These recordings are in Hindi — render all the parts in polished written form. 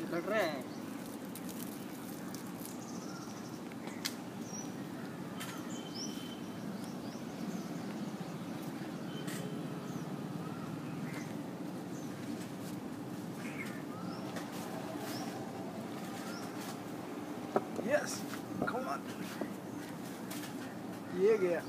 लड़ रहे हैं। Yes, come on. ये गया।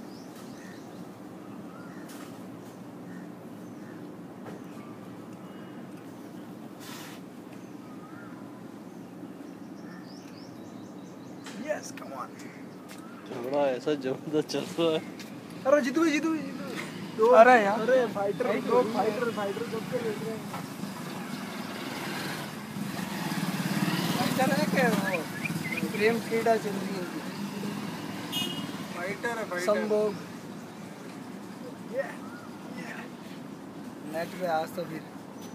Yes, come on. झगड़ा ऐसा जबरदस्त चल रहा है। अरे जीतू दो अरे यार, अरे फाइटर सबके लेट रहे हैं। फाइटर है क्या वो? प्रेम क्रीड़ा चल रही है इनकी। फाइटर है संभोग। नेट पे आज तो फिर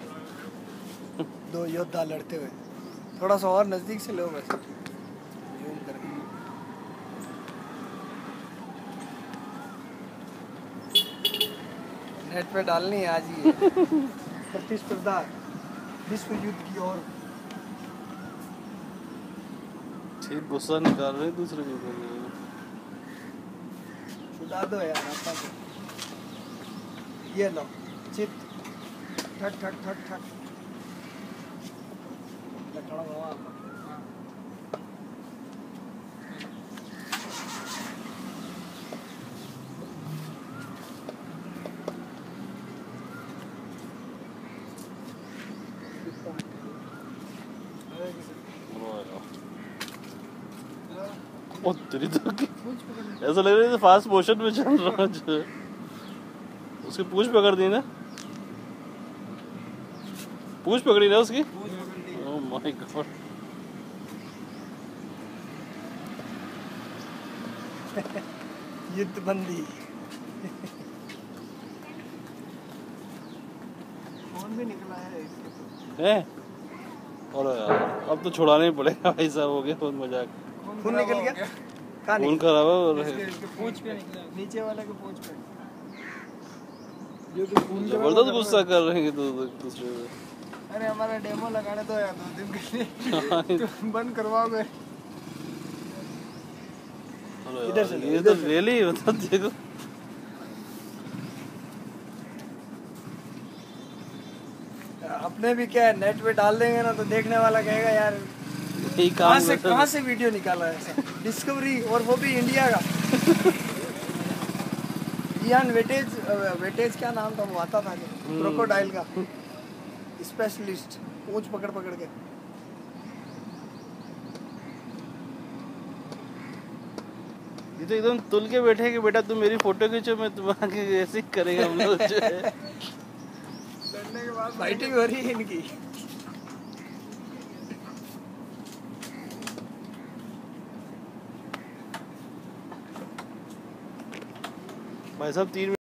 दो योद्धा लड़ते हुए। थोड़ा सा और नजदीक से लो बस, जूम करके। नेट पे डालनी है आज ही। प्रतिस्पर्धा विश्व युद्ध की ओर। ठीक गुस्सा निकाल रहे दूसरे के ऊपर। छुड़ा दो यार आपका तो। ये लो चित ठक ठक ठक ठक लखड़ा बाबा। ओ तेरी तो ऐसा लग रहा है फास्ट मोशन में चल रहा है। उसकी पूंछ पकड़ दी ना, पूंछ पकड़ी ना उसकी। Oh my God. युद्ध बंदी। फोन भी निकला है इसके है और यार अब तो छुड़ाना ही पड़ेगा भाई साहब, हो गया बहुत मजाक। खून निकल गया। कहाँ खून निकला? खराब है और इसके पूंछ पे निकला, नीचे वाले के पूंछ पे। जबरदस्त गुस्सा कर रहे हैं दूसरे से। अरे हमारा डेमो लगाने दो यार 2 दिन के लिए। तुम बंद करवाओगे? इधर से ये तो रियली मतलब देखो। अपने भी क्या है, नेट पे डाल देंगे ना तो देखने वाला कहेगा यार यही काम कहाँ से वीडियो निकाला है ऐसा। डिस्कवरी, और वो भी इंडिया का। इयान वेटेज क्या नाम था वो, आता था क्रोकोडाइल का स्पेशलिस्ट, पूंछ पकड़ पकड़ के। ये तो एकदम तुल के बैठे कि बेटा तुम मेरी फोटो खींचो, मैं तुम्हारे ऐसे ही करेंगे हम लोग जो है। लड़ने के बाद फाइटिंग हो रही है इनकी। भाई साहब 3